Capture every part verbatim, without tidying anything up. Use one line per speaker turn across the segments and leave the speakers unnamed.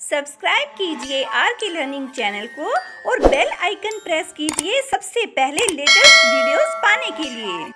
Subscribe कीजिए are K learning channel को और बेल आइकन प्रेस कीजिए सबसे पहले लेटेस्ट वीडियोस पाने के लिए।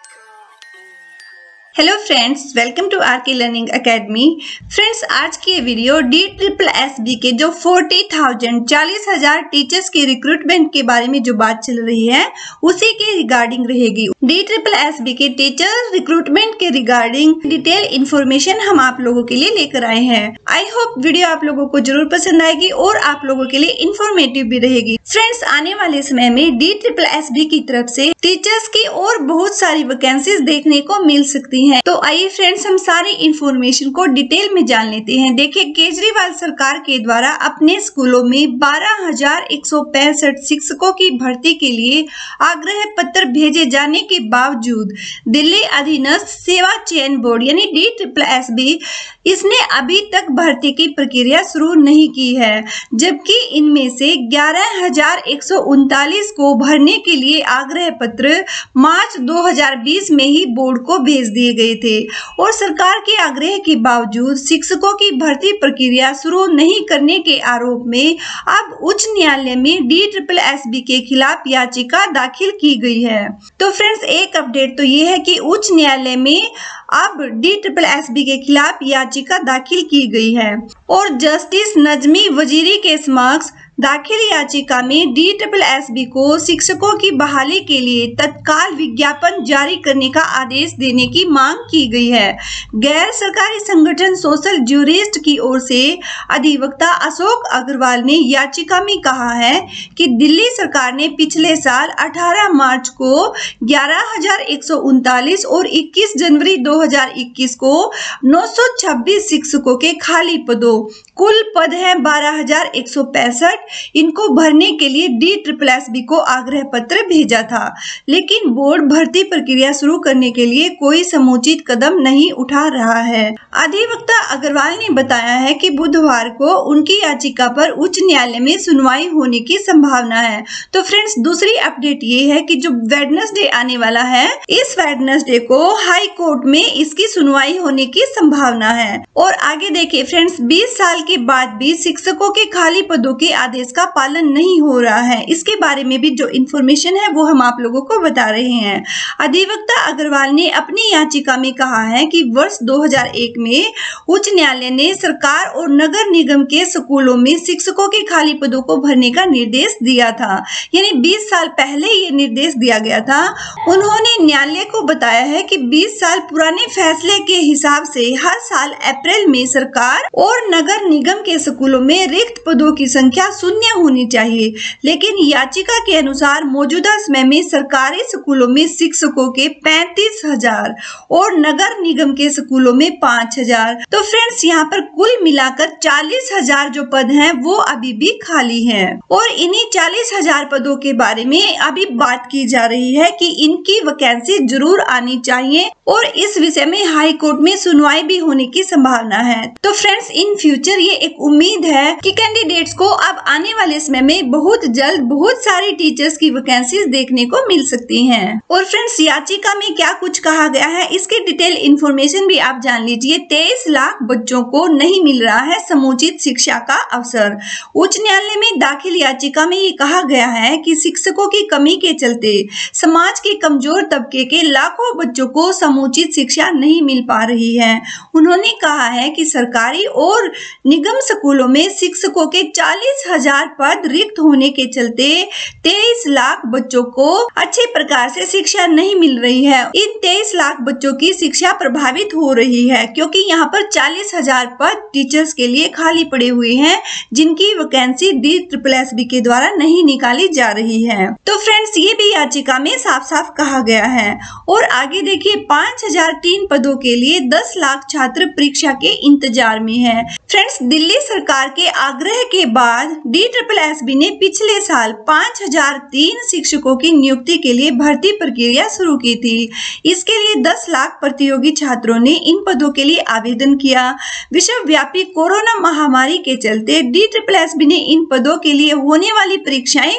Hello friends, welcome to R K learning academy. Friends, आज की ये video D triple S B के जो फोर्टी थाउजेंड चालीस हजार टीचर्स के रिक्रूटमेंट के बारे में जो बात चल रही है उसी के रिगार्डिंग रहेगी। डी ट्रिपल एस बी के टीचर रिक्रूटमेंट के रिगार्डिंग डिटेल इन्फॉर्मेशन हम आप लोगों के लिए लेकर आए हैं। आई होप वीडियो आप लोगों को जरूर पसंद आएगी और आप लोगों के लिए इन्फॉर्मेटिव भी रहेगी। फ्रेंड्स, आने वाले समय में डी ट्रिपल एस बी की तरफ से टीचर्स की और बहुत सारी वैकेंसीज देखने को मिल सकती हैं। तो आइए फ्रेंड्स, हम सारी इन्फॉर्मेशन को डिटेल में जान लेते हैं। देखिए, केजरीवाल सरकार के द्वारा अपने स्कूलों में बारह हजार एक सौ पैंसठ शिक्षकों की भर्ती के लिए आग्रह पत्र भेजे जाने के बावजूद दिल्ली अधीनस्थ सेवा चयन बोर्ड यानी डी ट्रिपल एस बी इसने अभी तक भर्ती की प्रक्रिया शुरू नहीं की है, जबकि इनमें से ग्यारह हजार एक सौ उनतालीस को भरने के लिए आग्रह पत्र मार्च दो हजार बीस में ही बोर्ड को भेज दिए गए थे और सरकार के आग्रह के बावजूद शिक्षकों की भर्ती प्रक्रिया शुरू नहीं करने के आरोप में अब उच्च न्यायालय में डी ट्रिपल एस बी के खिलाफ याचिका दाखिल की गई है। तो फ्रेंड्स, एक अपडेट तो ये है कि उच्च न्यायालय में अब डी ट्रिपल एस बी के खिलाफ याचिका दाखिल की गई है और जस्टिस नजमी वजीरी के समक्ष दाखिल याचिका में डी ट्रिपल एस बी को शिक्षकों की बहाली के लिए तत्काल विज्ञापन जारी करने का आदेश देने की मांग की गई है। गैर सरकारी संगठन सोशल जूरिस्ट की ओर से अधिवक्ता अशोक अग्रवाल ने याचिका में कहा है कि दिल्ली सरकार ने पिछले साल अठारह मार्च को ग्यारह हजार एक सौ उनतालीस और इक्कीस जनवरी दो हजार इक्कीस को नौ सौ छब्बीस शिक्षकों के खाली पदों, कुल पद हैं बारह हजार एक सौ पैंसठ, इनको भरने के लिए डी ट्रिपल एस बी को आग्रह पत्र भेजा था, लेकिन बोर्ड भर्ती प्रक्रिया शुरू करने के लिए कोई समुचित कदम नहीं उठा रहा है। अधिवक्ता अग्रवाल ने बताया है कि बुधवार को उनकी याचिका पर उच्च न्यायालय में सुनवाई होने की संभावना है। तो फ्रेंड्स, दूसरी अपडेट ये है कि जो वेडनेसडे आने वाला है, इस वेडनेसडे को हाई कोर्ट में इसकी सुनवाई होने की संभावना है। और आगे देखिए फ्रेंड्स, बीस साल के बाद भी शिक्षकों के खाली पदों के आदेश का पालन नहीं हो रहा है। इसके बारे में भी जो इन्फॉर्मेशन है वो हम आप लोगों को बता रहे हैं। अधिवक्ता अग्रवाल ने अपनी याचिका में कहा है कि वर्ष दो हजार एक में उच्च न्यायालय ने सरकार और नगर निगम के स्कूलों में शिक्षकों के खाली पदों को भरने का निर्देश दिया था, यानी बीस साल पहले ये निर्देश दिया गया था। उन्होंने न्यायालय को बताया है कि बीस साल पुराने फैसले के हिसाब से हर साल अप्रैल में सरकार और नगर निगम के स्कूलों में रिक्त पदों की संख्या शून्य होनी चाहिए, लेकिन याचिका के अनुसार मौजूदा समय में सरकारी स्कूलों में शिक्षकों के पैंतीस हजार और नगर निगम के स्कूलों में पाँच हजार। तो फ्रेंड्स, यहाँ पर कुल मिलाकर चालीस हजार जो पद हैं वो अभी भी खाली हैं और इन्हीं चालीस हजार पदों के बारे में अभी बात की जा रही है कि इनकी वैकेंसी जरूर आनी चाहिए और इस विषय में हाई कोर्ट में सुनवाई भी होने की संभावना है। तो फ्रेंड्स, इन फ्यूचर ये एक उम्मीद है कि कैंडिडेट्स को अब आने वाले समय में बहुत जल्द बहुत सारी टीचर्स की वैकेंसीज देखने को मिल सकती हैं। और फ्रेंड्स, याचिका में क्या कुछ कहा गया है इसकी डिटेल इन्फॉर्मेशन भी आप जान लीजिए। तेईस लाख बच्चों को नहीं मिल रहा है समुचित शिक्षा का अवसर। उच्च न्यायालय में दाखिल याचिका में ये कहा गया है कि शिक्षकों की कमी के चलते समाज के कमजोर तबके के लाखों बच्चों को समुचित शिक्षा नहीं मिल पा रही है। उन्होंने कहा है कि सरकारी और निगम स्कूलों में शिक्षकों के चालीस हजार पद रिक्त होने के चलते तेईस लाख बच्चों को अच्छे प्रकार से शिक्षा नहीं मिल रही है। इन तेईस लाख बच्चों की शिक्षा प्रभावित हो रही है क्योंकि यहाँ पर चालीस हजार पद टीचर्स के लिए खाली पड़े हुए हैं, जिनकी vacancy D triple S B के द्वारा नहीं निकाली जा रही है। तो फ्रेंड्स, ये भी याचिका में साफ साफ कहा गया है। और आगे देखिए, पाँच हजार तीन पदों के लिए दस लाख छात्र परीक्षा के इंतजार में है। फ्रेंड्स, दिल्ली सरकार के आग्रह के बाद डी ट्रिपल एस बी ने पिछले साल पाँच हजार तीन शिक्षकों की नियुक्ति के लिए भर्ती प्रक्रिया शुरू की थी। इसके लिए दस लाख प्रतियोगी छात्रों ने इन पदों के लिए आवेदन किया। विश्वव्यापी कोरोना महामारी के चलते डी ट्रिपल एस बी ने इन पदों के लिए होने वाली परीक्षाएं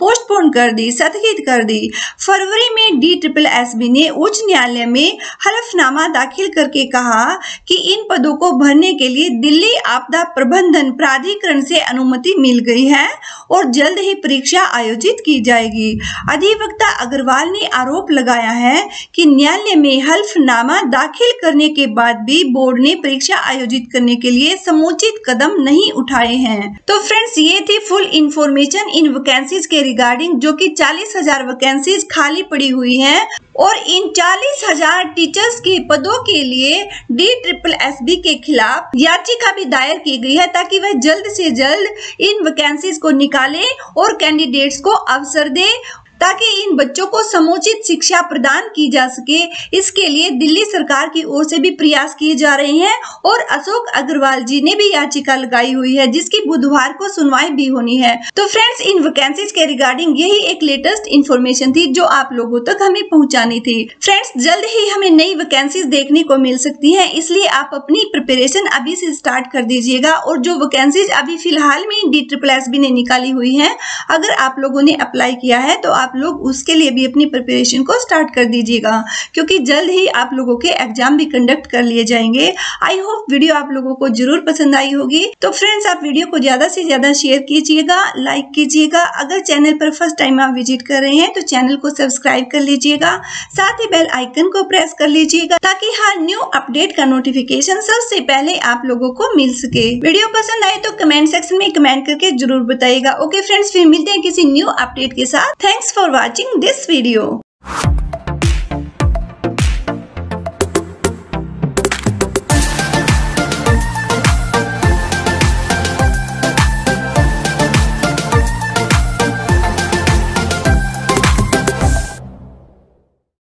पोस्टपोन कर दी, स्थगित कर दी। फरवरी में डी ट्रिपल एस बी ने उच्च न्यायालय में हलफनामा दाखिल करके कहा कि इन पदों को भरने के लिए दिल्ली आपदा प्रबंधन प्राधिकरण से अनुमति मिल गई है और जल्द ही परीक्षा आयोजित की जाएगी। अधिवक्ता अग्रवाल ने आरोप लगाया है कि न्यायालय में हलफनामा दाखिल करने के बाद भी बोर्ड ने परीक्षा आयोजित करने के लिए समुचित कदम नहीं उठाए हैं। तो फ्रेंड्स, ये थी फुल इंफॉर्मेशन इन वैकेंसीज के रिगार्डिंग, जो कि चालीस हजार वैकेंसीज खाली पड़ी हुई हैं और इन चालीस हजार टीचर्स के पदों के लिए डी ट्रिपल एस बी के खिलाफ याचिका भी दायर की गई है ताकि वह जल्द से जल्द इन वैकेंसीज को निकाले और कैंडिडेट्स को अवसर दे, ताकि इन बच्चों को समुचित शिक्षा प्रदान की जा सके। इसके लिए दिल्ली सरकार की ओर से भी प्रयास किए जा रहे हैं और अशोक अग्रवाल जी ने भी याचिका लगाई हुई है, जिसकी बुधवार को सुनवाई भी होनी है। तो फ्रेंड्स, इन वैकेंसीज के रिगार्डिंग यही एक लेटेस्ट इन्फॉर्मेशन थी जो आप लोगों तक हमें पहुंचानी थी। फ्रेंड्स, जल्द ही हमें नई वैकेंसीज देखने को मिल सकती है, इसलिए आप अपनी प्रिपरेशन अभी से स्टार्ट कर दीजिएगा। और जो वैकेंसीज अभी फिलहाल में डी ट्रिपल एस बी ने निकाली हुई है, अगर आप लोगों ने अप्लाई किया है तो आप लोग उसके लिए भी अपनी प्रिपरेशन को स्टार्ट कर दीजिएगा, क्योंकि जल्द ही आप लोगों के एग्जाम भी कंडक्ट कर लिए जाएंगे। आई होप वीडियो आप लोगों को जरूर पसंद आई होगी। तो फ्रेंड्स, आप वीडियो को ज्यादा से ज्यादा शेयर कीजिएगा, लाइक कीजिएगा। अगर चैनल पर फर्स्ट टाइम आप विजिट कर रहे हैं तो चैनल को सब्सक्राइब कर लीजिएगा, साथ ही बेल आइकन को प्रेस कर लीजिएगा ताकि हर न्यू अपडेट का नोटिफिकेशन सबसे पहले आप लोगों को मिल सके। वीडियो पसंद आए तो कमेंट सेक्शन में कमेंट करके जरूर बताइएगा। ओके फ्रेंड्स, फिर मिलते हैं किसी न्यू अपडेट के साथ। Thanks for watching this video.